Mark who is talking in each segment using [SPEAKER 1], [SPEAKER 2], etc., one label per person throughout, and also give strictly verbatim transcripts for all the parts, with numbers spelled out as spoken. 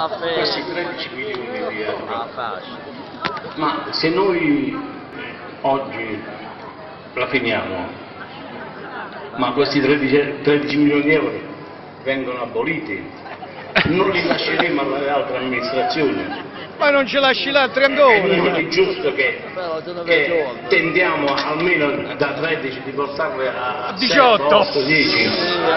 [SPEAKER 1] questi tredici milioni di euro. Ma se noi oggi la finiamo, ma questi tredici milioni di euro vengono aboliti, non li lasceremo alle altre amministrazioni.
[SPEAKER 2] Ma non ce lasci là ancora!
[SPEAKER 1] Non è giusto che, che tendiamo almeno da tredici di portarle a
[SPEAKER 2] diciotto,
[SPEAKER 1] otto, dieci.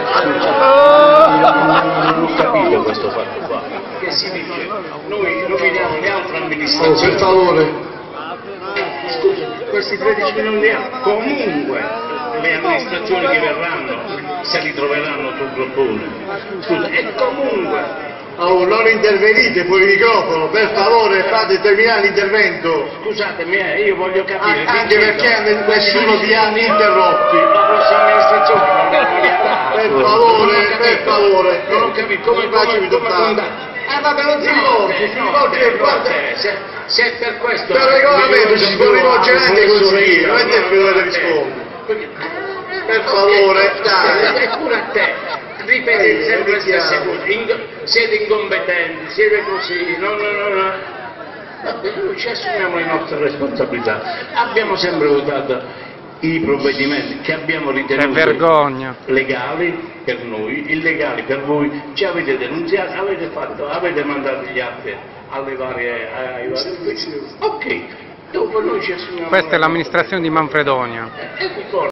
[SPEAKER 1] Non ho capito questo fatto qua. Che si dice? Noi nominiamo le altre amministrazioni.
[SPEAKER 3] Oh, per favore.
[SPEAKER 1] Scusa, questi tredici milioni di euro comunque le amministrazioni che verranno se li troveranno sul groppone. Scusa, e comunque.
[SPEAKER 3] Oh, non intervenite fuori microfono, per favore fate terminare l'intervento.
[SPEAKER 1] Scusatemi, eh, io voglio capire.
[SPEAKER 3] Ah, anche perché nessuno vi ha interrotti.
[SPEAKER 1] La prossima amministrazione non devono lietare.
[SPEAKER 3] Per favore, per favore.
[SPEAKER 1] Non ho capito come
[SPEAKER 3] faccio mi toccare. Eh vabbè, non si rivolge, si rivolge guarda.
[SPEAKER 1] Se, se è per questo.
[SPEAKER 3] Per regolamento ci si può rivolgere anche così, non è che mi dovete rispondere. Per favore, dai.
[SPEAKER 1] E pure a te. Ripeti sempre le stesse cose, Ingo, siete incompetenti, siete così, no, no, no, no. Vabbè, noi ci assumiamo le nostre responsabilità, abbiamo sempre votato i provvedimenti che abbiamo ritenuto legali per noi, illegali per voi, ci avete denunziato, avete fatto, avete mandato gli atti alle varie, ai vari uffici. Ok, dopo noi ci assumiamo.
[SPEAKER 4] Questa è l'amministrazione di Manfredonia.
[SPEAKER 1] Eh,